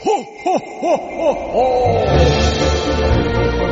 Ho, ho, ho, ho, ho!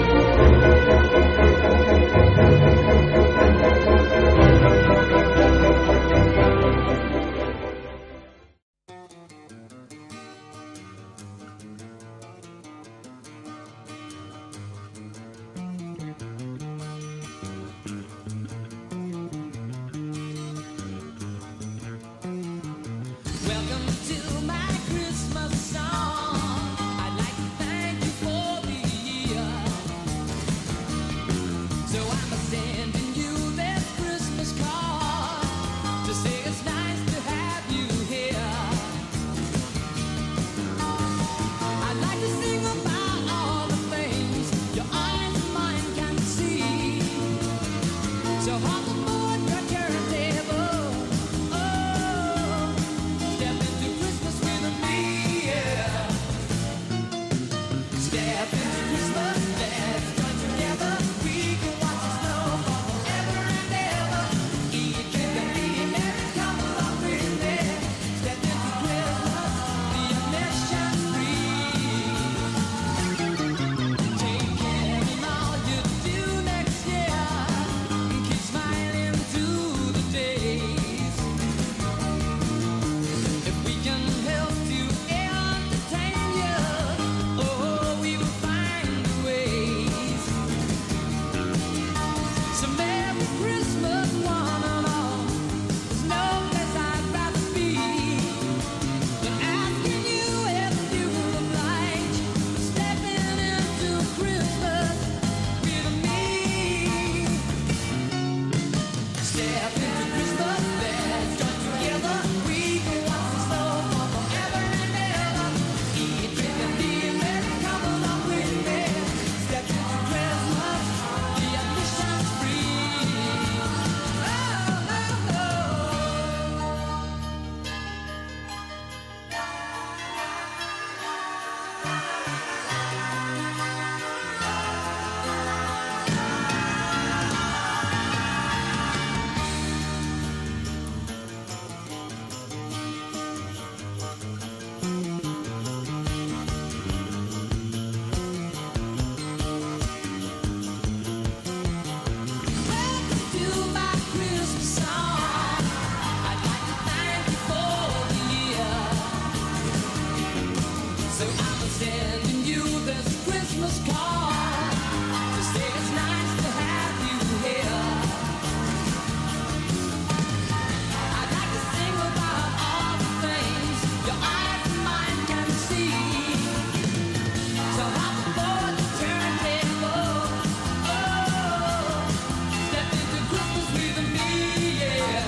Welcome to my Christmas song. I'd like to thank you for the year. So I'm sending you this Christmas card to say it's nice to have you here. I'd like to sing about all the things your eyes and mine can see. So hop aboard your turntable. Oh, step into Christmas with me, yeah. Step into Christmas, let's join together. We can watch the snow fall forever and ever. Eat, drink, and be merry. Come along with me. Step into Christmas, the admission's free. Take care in all you do next year. Keep smiling through the days. If we can help to entertain you, oh, we will find ways. So Merry Christmas, one and all. There's no place I'd rather be than asking you if you would like stepping into Christmas with me. Step into Christmas, let's join together. We can watch the snow fall forever and ever. Eat, drink, and be merry. Come along with me. Step into Christmas, the admission's free. Oh, oh, oh. Welcome to my Christmas song. I'd like to thank you for the year. So I'm sending you this Christmas card to say it's nice to have you here. I'd like to sing about all the things your eyes and mine can see. So hop aboard the turntable. Oh, step into Christmas with me, yeah.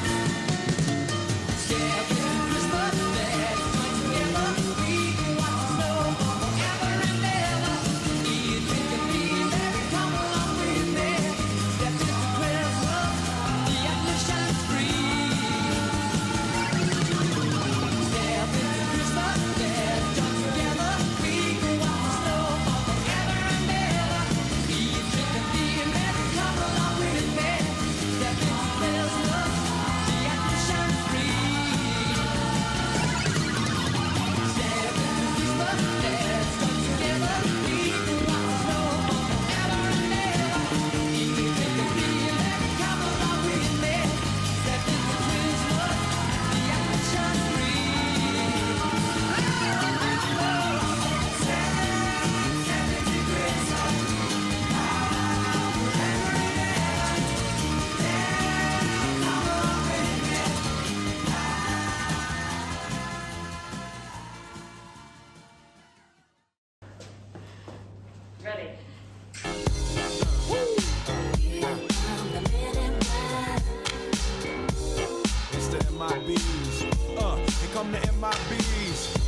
Step into Christmas, let's join together. We can watch the snow fall forever and ever. Eat, drink, and be merry. Come along with me. Step into Christmas, the admission's free. Step into Christmas, let's join together. We can watch the snow fall forever and ever. Eat, drink, and be merry. Come along with me. Step into Christmas, the admission's free. Step into Christmas, let's join together. We can watch the snow fall forever and ever. Eat, drink, and be merry. Come along with me. Step into Christmas, the admission's free. Ready. It's the MIBs. Here come the MIBs.